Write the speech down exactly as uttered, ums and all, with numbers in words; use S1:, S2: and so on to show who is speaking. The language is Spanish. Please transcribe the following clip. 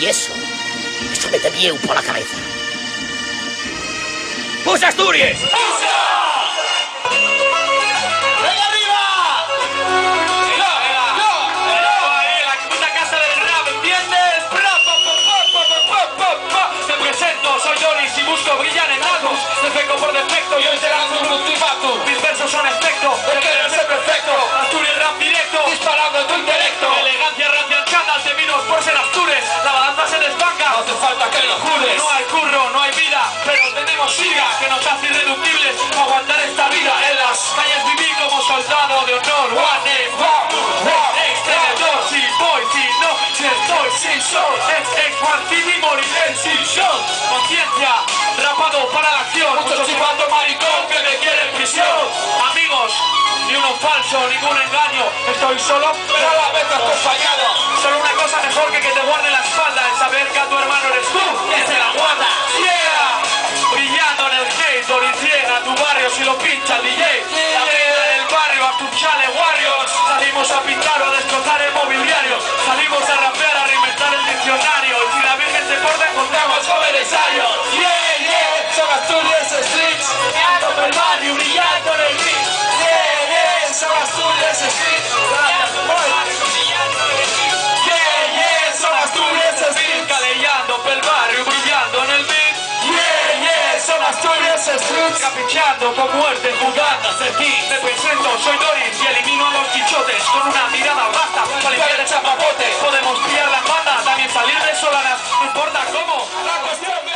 S1: Y eso, eso me bien por la cabeza. ¡Pusa Asturias! ¡Pusa! ¡Venga arriba! ¡Yo, yo, yo! Ahí en la puta casa del rap, ¿entiendes? Te presento, soy Doris y busco brillar en algo. Defecto por defecto, yo te lanzo un ultimátum. Mis versos son efecto, el querer ser perfecto. Asturias rap directo, disparando en tu intelecto. Elegancia racial chándal, te minos por ser Astures. La balanza se desbanca, no hace falta que lo jures. No hay curro, no hay vida, pero tenemos siga que nos hace irreductibles para aguantar esta vida. En las calles viví como soldado de honor. One name, one, extenedor. Si voy, si no, si estoy sin sol. Ex, ex, one, T V, moriré sin show. Conciencia, rapado para la acción. Mucho chivando maricón que me quiere en prisión. Amigos, ni uno falso, ningún engaño. Estoy solo, pero a la vez no estoy fallado. Solo una cosa mejor que que te guarde la espalda es saber que a tu hermano eres tú que se la guarda. Yeah, brillando en el gate, Doriciega, tu barrio si lo pincha el D J. La vida del barrio, a tu chale Warriors. Salimos a pintar o a destrozar el mobiliario. Salimos a rapear, a reinventar el diccionario. Y si la Virgen se porta, encontramos jóvenes años. Yeah, yeah, son Asturias Streets. Como el barrio, brillando en el beat. Yeah, yeah, son Asturias Streets. Yeah, yeah, son Asturias Streets. Calellando pel barrio, brillando en el beat. Yeah, yeah, son Asturias Streets. Caprichando con muerte, jugando a ser king. Me presento, soy Doris y elimino a los quichotes. Con una mirada basta, para limpiar el chapapote. Podemos pillar la banda, también salir de Solanas. No importa cómo, la cuestión